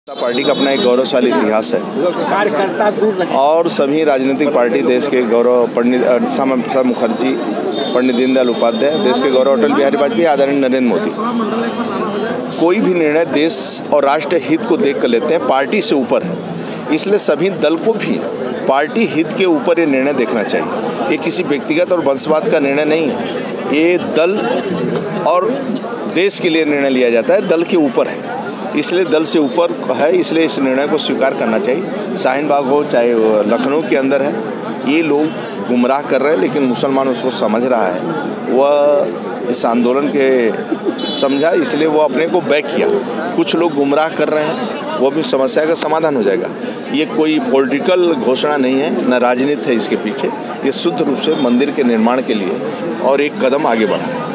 Party का अपना एक गौरवशाली इतिहास है और सभी राजनीतिक पार्टी देश के गौरव पंडित श्यामा प्रसाद मुखर्जी, पंडित दीनदयाल उपाध्याय, देश के गौरव अटल बिहारी वाजपेयी, आदरणीय नरेंद्र मोदी, कोई भी निर्णय देश और राष्ट्र हित को देख कर लेते हैं, पार्टी से ऊपर है। इसलिए सभी दल को भी पार्टी हित के ऊपर ये निर्णय देखना चाहिए। ये किसी व्यक्तिगत और वंशवाद का निर्णय नहीं है, ये दल और देश के लिए निर्णय लिया जाता है, दल के ऊपर है, इसलिए दल से ऊपर है, इसलिए इस निर्णय को स्वीकार करना चाहिए। शाहीन बाग हो चाहे लखनऊ के अंदर है, ये लोग गुमराह कर रहे हैं, लेकिन मुसलमान उसको समझ रहा है। वह इस आंदोलन के समझा, इसलिए वो अपने को बैक किया। कुछ लोग गुमराह कर रहे हैं, वो भी समस्या का समाधान हो जाएगा। ये कोई पॉलिटिकल घोषणा नहीं है, न राजनीति है इसके पीछे। ये शुद्ध रूप से मंदिर के निर्माण के लिए और एक कदम आगे बढ़ा है।